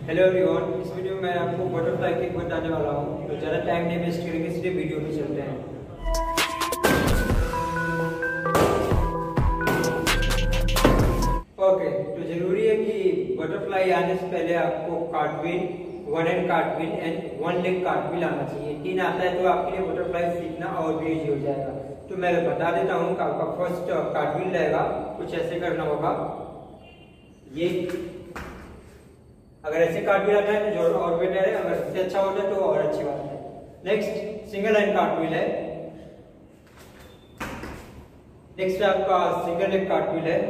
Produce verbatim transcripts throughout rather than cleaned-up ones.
Hello everyone, इस video में मैं आपको बटरफ्लाई किक बताने वाला हूँ। तो ज़्यादा टाइम नहीं वेस्ट करेंगे, सीधे वीडियो में चलते हैं। ओके, तो जरूरी है कि बटरफ्लाई आने से पहले आपको cartwheel, one hand cartwheel and one leg cartwheel आना चाहिए। तीन आता है तो आपके लिए बटरफ्लाई सीखना और भी इजी हो जाएगा। तो मैं बता देता हूँ कि आपका फर्स्ट कार्टव्हील रहेगा, कुछ ऐसे करना होगा। ये अगर ऐसे कार्टव्हील आता है तो जो और बेटर है, अगर इससे अच्छा होता है तो और अच्छी बात है। नेक्स्ट सिंगल लाइन कार्टव्हील है। नेक्स्ट आपका सिंगल लेग कार्टव्हील है,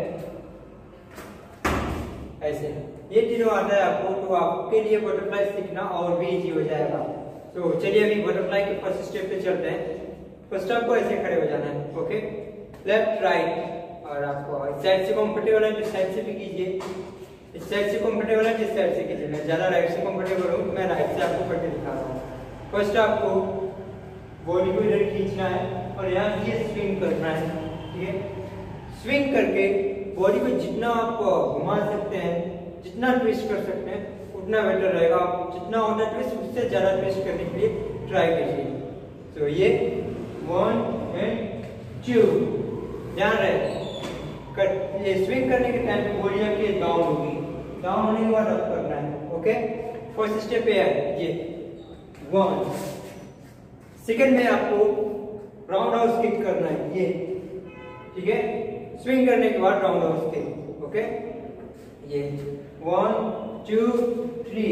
ऐसे ये तीनों आता है आपको, तो आपके लिए बटरफ्लाई सीखना और भी इजी हो जाएगा। तो चलिए अभी बटरफ्लाई के फर्स्ट स्टेप पे चलते हैं। फर्स्ट आपको ऐसे खड़े हो जाना है, ओके, लेफ्ट राइट, और आपको इस साइड से कंफर्टेबल है तो साइड से भी कीजिए, इस साइड से कंफर्टेबल है जिस साइड से कीजिए। मैं ज्यादा राइट से कंफर्टेबल हूँ तो मैं राइट से आपको करके दिखा रहा हूँ। फर्स्ट आपको बॉडी को इधर खींचना है और यहाँ से स्विंग करना है, ठीक है। स्विंग करके बॉडी को जितना आप घुमा सकते हैं, जितना ट्विस्ट कर सकते हैं उतना बेटर रहेगा। जितना होता है ट्विस्ट, उससे ज्यादा ट्विस्ट करने के लिए ट्राई कीजिए। तो ये वन एंड टू, ध्यान रहे कर, ये स्विंग करने के टाइम पे बॉडी आपकी डाउन होगी, डाउन होने के बाद अप करना है, ओके। फर्स्ट स्टेप पे है ये वन। सेकंड में आपको राउंड हाउस किक करना है, ये ठीक है। स्विंग करने के बाद राउंड हाउस किक, ओके। ये वन टू थ्री,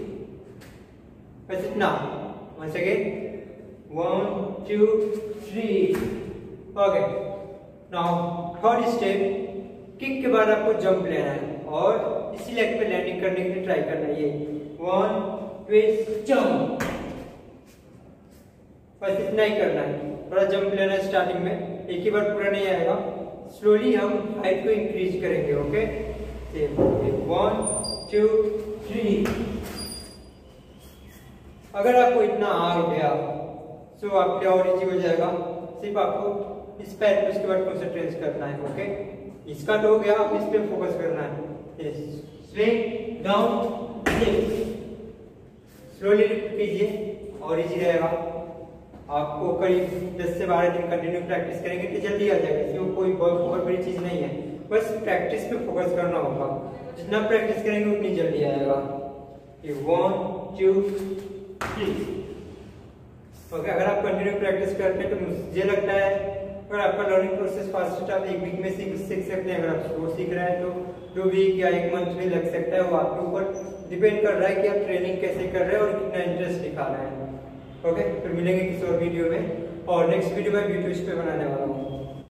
बस इतना। One second, one two three, okay. Now third step, kick के बाद आपको जंप लेना है और इसी लेग पे लैंडिंग करने के लिए ट्राई करना है। ये वन ट्विस्ट जंप, बस इतना ही करना है। थोड़ा जंप लेना है स्टार्टिंग में, एक ही बार पूरा नहीं आएगा। स्लोली हम हाइट को इंक्रीज करेंगे, ओके। One two three. अगर आपको इतना आ गया तो आपके और इजी हो जाएगा। सिर्फ आपको इस पैर पे उसके बाद कंसंट्रेट करना है, ओके। इसका तो हो गया, अब इस पे फोकस करना है। Swing down lift, slowly lift कीजिए और इजी रहेगा। आपको करीब दस से बारह दिन कंटिन्यू प्रैक्टिस करेंगे तो जल्दी आ जाएगा। इसमें कोई बहुत बड़ी चीज नहीं है, बस प्रैक्टिस पे फोकस करना होगा। जितना प्रैक्टिस करेंगे उतनी जल्दी आएगा। ये वन टू थ्री, ओके। अगर आप कंटिन्यू प्रैक्टिस करते हैं तो मुझे लगता है अगर आपका लर्निंग प्रोसेस फास्ट है, आप एक वीक में सीख सीख सकते हैं। अगर आप स्लो सीख रहे हैं तो दो वीक या एक मंथ में लग सकता है। वो आपके ऊपर डिपेंड कर रहा है कि आप ट्रेनिंग कैसे कर रहे हैं और कितना इंटरेस्ट दिखा रहे हैं, ओके। फिर मिलेंगे किसी और वीडियो में, और नेक्स्ट वीडियो में वीडियो इस पे बनाने वाला हूँ।